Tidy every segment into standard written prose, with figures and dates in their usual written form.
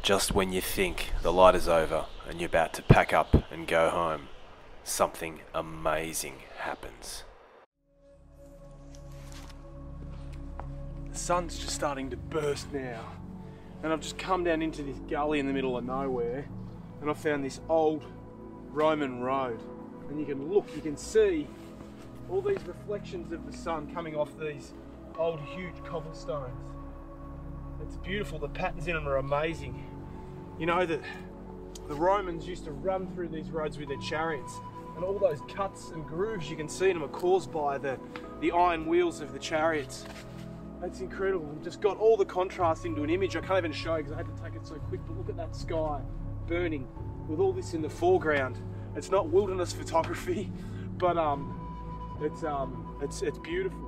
Just when you think the light is over and you're about to pack up and go home, something amazing happens. The sun's just starting to burst now, and I've just come down into this gully in the middle of nowhere, and I found this old Roman road, and you can look, you can see all these reflections of the sun coming off these old huge cobblestones. It's beautiful, the patterns in them are amazing. You know that the Romans used to run through these roads with their chariots, and all those cuts and grooves you can see in them are caused by the iron wheels of the chariots. That's incredible. We've just got all the contrast into an image. I can't even show because I had to take it so quick, but look at that sky burning with all this in the foreground. It's not wilderness photography, but it's beautiful.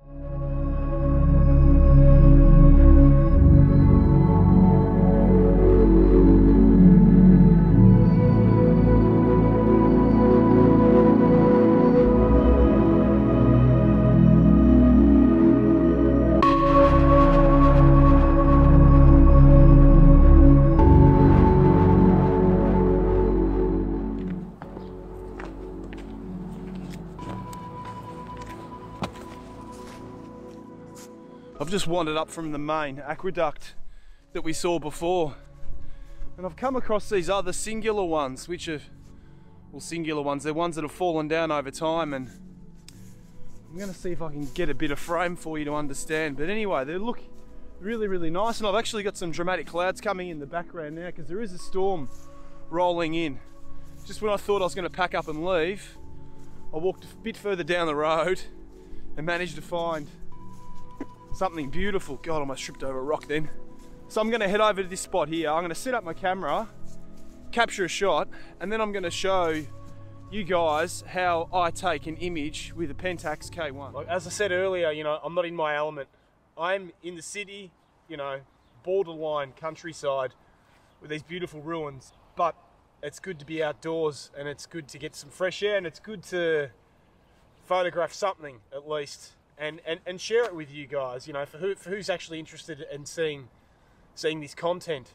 I've just wandered up from the main aqueduct that we saw before, and I've come across these other singular ones, which are, well, singular ones, they're ones that have fallen down over time, and I'm going to see if I can get a bit of frame for you to understand. But anyway, they look really, really nice, and I've actually got some dramatic clouds coming in the background now because there is a storm rolling in. Just when I thought I was going to pack up and leave, I walked a bit further down the road and managed to find something beautiful. God, I almost tripped over a rock then. So I'm going to head over to this spot here. I'm going to set up my camera, capture a shot, and then I'm going to show you guys how I take an image with a Pentax K1. Like, as I said earlier, you know, I'm not in my element. I'm in the city, you know, borderline countryside with these beautiful ruins, but it's good to be outdoors, and it's good to get some fresh air, and it's good to photograph something at least. And share it with you guys, you know, for who's actually interested in seeing this content.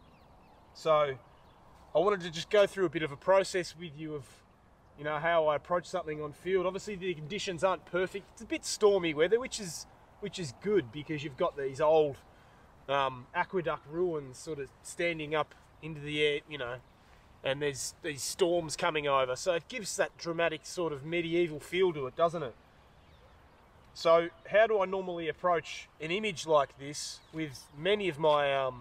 So I wanted to just go through a bit of a process with you of, you know, how I approach something on field. Obviously the conditions aren't perfect. It's a bit stormy weather, which is good because you've got these old aqueduct ruins sort of standing up into the air, you know, and there's these storms coming over. So it gives that dramatic sort of medieval feel to it, doesn't it? So how do I normally approach an image like this with many of my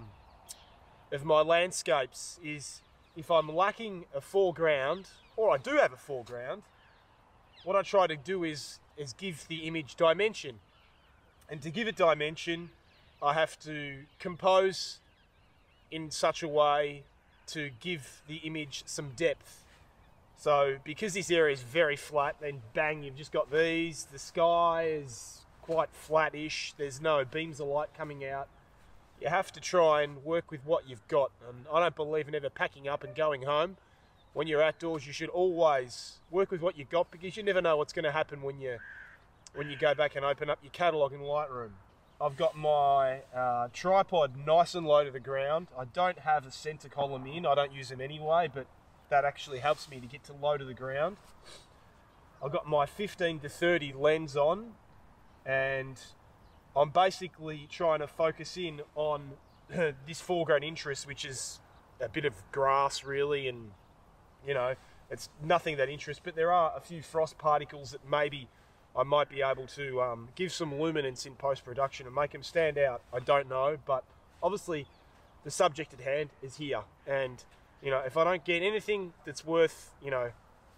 landscapes is, if I'm lacking a foreground, or I do have a foreground, what I try to do is give the image dimension. And to give it dimension, I have to compose in such a way to give the image some depth. So because this area is very flat, then bang, you've just got these. The sky is quite flat-ish. There's no beams of light coming out. You have to try and work with what you've got. And I don't believe in ever packing up and going home. When you're outdoors, you should always work with what you've got, because you never know what's going to happen when you go back and open up your catalogue in Lightroom. I've got my tripod nice and low to the ground. I don't have a centre column in. I don't use them anyway, but that actually helps me to get to low to the ground. I've got my 15 to 30 lens on, and I'm basically trying to focus in on this foreground interest, which is a bit of grass really, and you know, it's nothing that interests, but there are a few frost particles that maybe I might be able to give some luminance in post-production and make them stand out. I don't know, but obviously the subject at hand is here, and you know, if I don't get anything that's worth, you know,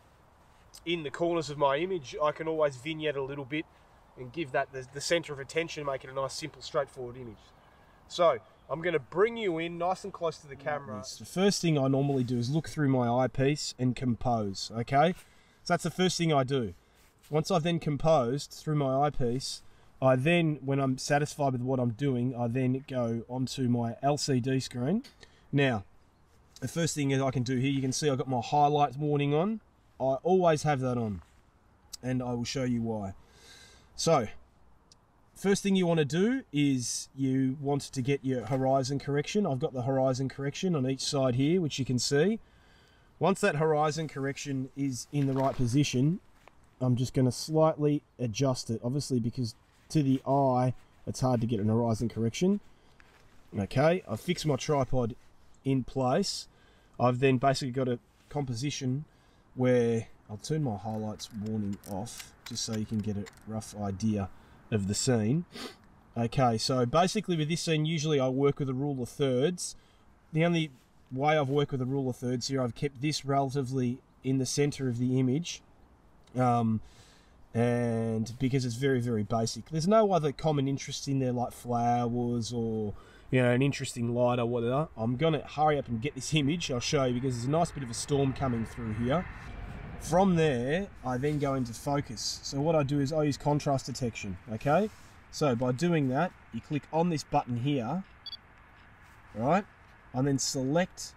in the corners of my image, I can always vignette a little bit and give that the center of attention, make it a nice, simple, straightforward image. So I'm going to bring you in nice and close to the camera. The first thing I normally do is look through my eyepiece and compose, okay? So that's the first thing I do. Once I've then composed through my eyepiece, I then, when I'm satisfied with what I'm doing, I then go onto my LCD screen. Now, the first thing I can do here, you can see I've got my highlights warning on. I always have that on, and I will show you why. So, first thing you want to do is you want to get your horizon correction. I've got the horizon correction on each side here, which you can see. Once that horizon correction is in the right position, I'm just going to slightly adjust it, obviously, because to the eye it's hard to get an horizon correction. Okay, I've fixed my tripod in place. I've then basically got a composition where I'll turn my highlights warning off just so you can get a rough idea of the scene. Okay, so basically with this scene, usually I work with a rule of thirds. The only way I've worked with a rule of thirds here, I've kept this relatively in the center of the image, and because it's very, very basic. There's no other common interest in there like flowers or, you know, an interesting light or whatever. I'm gonna hurry up and get this image. I'll show you, because there's a nice bit of a storm coming through here. From there, I then go into focus. So what I do is I use contrast detection, okay? So by doing that, you click on this button here, right? And then select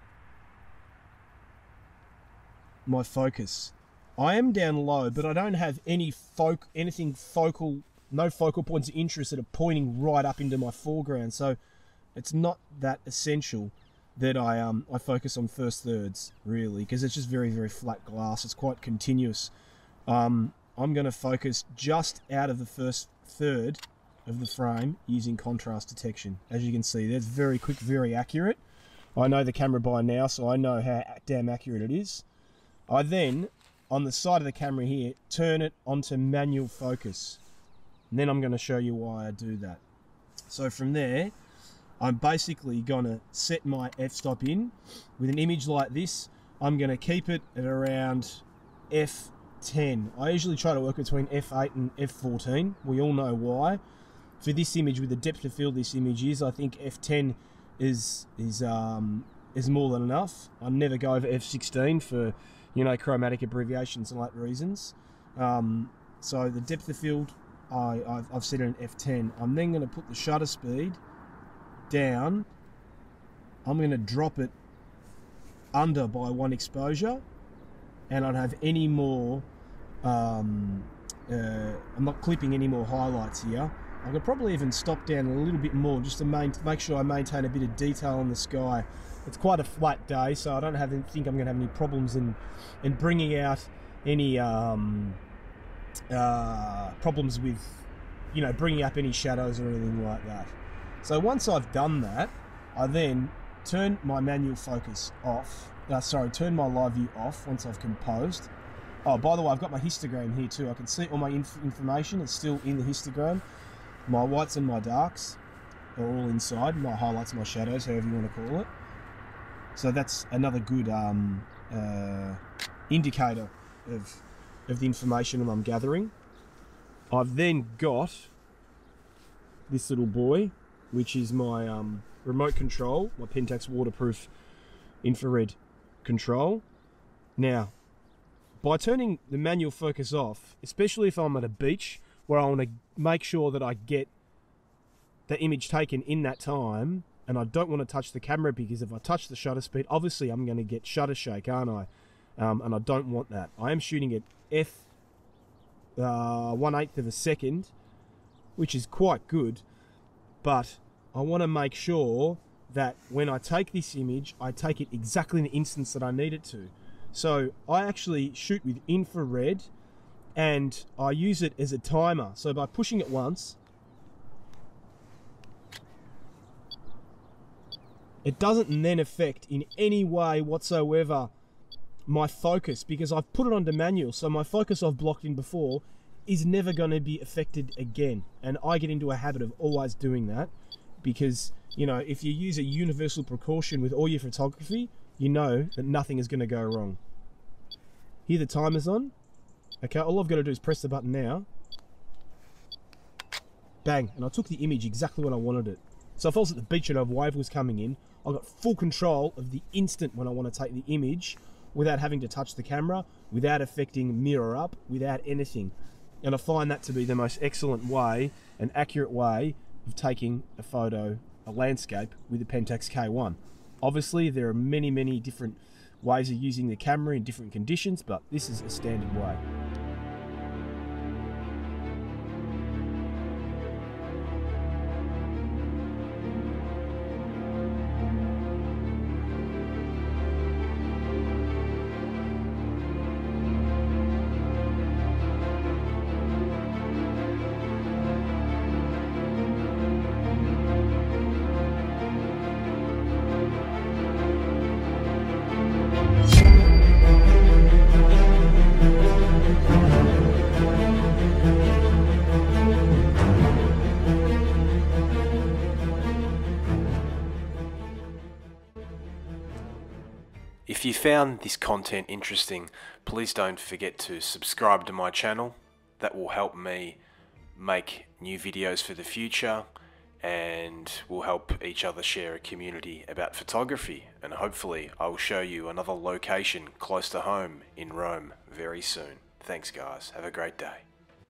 my focus. I am down low, but I don't have anything focal, no focal points of interest that are pointing right up into my foreground. So it's not that essential that I focus on first thirds, really, because it's just very, very flat glass. It's quite continuous. I'm going to focus just out of the first third of the frame using contrast detection. As you can see, that's very quick, very accurate. I know the camera by now, so I know how damn accurate it is. I then, on the side of the camera here, turn it onto manual focus. And then I'm going to show you why I do that. So from there, I'm basically going to set my f-stop in. With an image like this, I'm going to keep it at around f10. I usually try to work between f8 and f14. We all know why. For this image, with the depth of field this image is, I think f10 is more than enough. I never go over f16 for, you know, chromatic abbreviations and like reasons. So the depth of field, I've set it in f10. I'm then going to put the shutter speed down. I'm going to drop it under by 1 exposure, and I don't have any more I'm not clipping any more highlights here. I could probably even stop down a little bit more just to make sure I maintain a bit of detail in the sky. It's quite a flat day, so I don't think I'm going to have any problems in bringing out any problems with, you know, bringing up any shadows or anything like that. So once I've done that, I then turn my manual focus off. Turn my live view off once I've composed. Oh, by the way, I've got my histogram here too. I can see all my information. It's still in the histogram. My whites and my darks are all inside. My highlights, my shadows, however you want to call it. So that's another good indicator of the information that I'm gathering. I've then got this little boy, which is my remote control, my Pentax waterproof infrared control. Now, by turning the manual focus off, especially if I'm at a beach where I want to make sure that I get the image taken in that time, and I don't want to touch the camera, because if I touch the shutter speed, obviously I'm going to get shutter shake, aren't I? And I don't want that. I am shooting at f1/8 of a second, which is quite good, but I want to make sure that when I take this image, I take it exactly in the instance that I need it to. So I actually shoot with infrared, and I use it as a timer. So by pushing it once, it doesn't then affect in any way whatsoever my focus, because I've put it onto manual. So my focus I've blocked in before is never going to be affected again. And I get into a habit of always doing that, because, you know, if you use a universal precaution with all your photography, you know that nothing is going to go wrong. Here the timer's on. Okay, all I've got to do is press the button now. Bang, and I took the image exactly when I wanted it. So if I was at the beach and a wave was coming in, I got full control of the instant when I want to take the image, without having to touch the camera, without affecting mirror up, without anything. And I find that to be the most excellent way, an accurate way of taking a photo, a landscape, with the Pentax K1. Obviously, there are many, many different ways of using the camera in different conditions, but this is a standard way. found this content interesting, please don't forget to subscribe to my channel. That will help me make new videos for the future, and we'll help each other share a community about photography, and hopefully I will show you another location close to home in Rome very soon. Thanks guys, have a great day.